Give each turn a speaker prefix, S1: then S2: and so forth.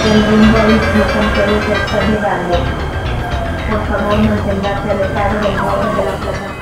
S1: El rumbo es completamente extraordinario. Por favor, manténgase alejado del borde de la plataforma.